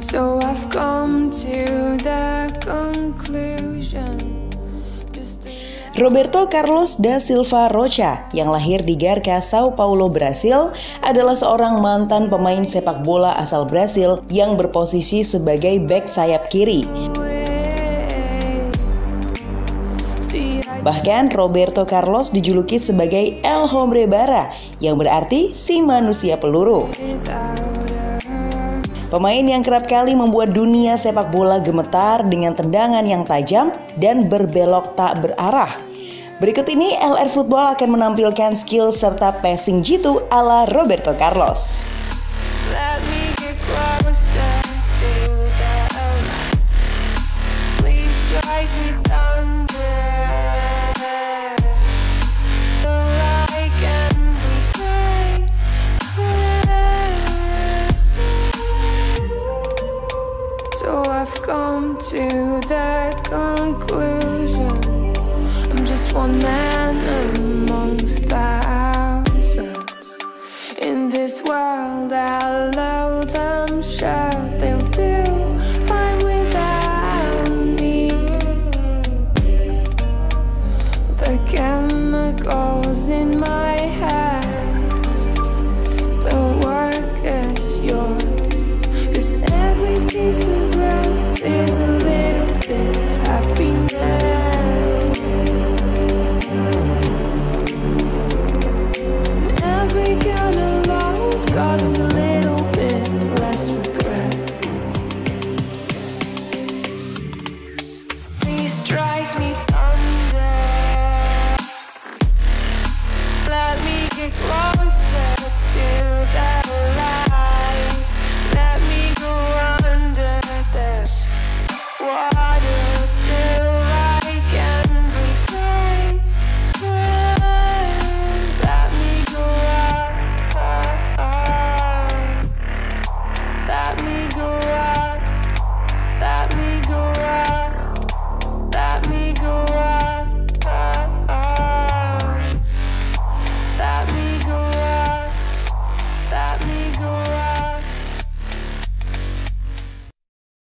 So I've come to the conclusion. Roberto Carlos da Silva Rocha yang lahir di Garca, Sao Paulo, Brasil adalah seorang mantan pemain sepak bola asal Brasil yang berposisi sebagai bek sayap kiri. Bahkan Roberto Carlos dijuluki sebagai El Hombre Bala yang berarti si manusia peluru. Pemain yang kerap kali membuat dunia sepak bola gemetar dengan tendangan yang tajam dan berbelok tak berarah. Berikut ini LR Football akan menampilkan skill serta passing jitu ala Roberto Carlos. So I've come to the conclusion, I'm just one man amongst thousands. In this world I'll allow them, sure they'll do fine without me. The chemicals in my head don't work as yours, 'cause every piece of road is a little bit of happiness. Every kind of load causes a little bit less regret. Please try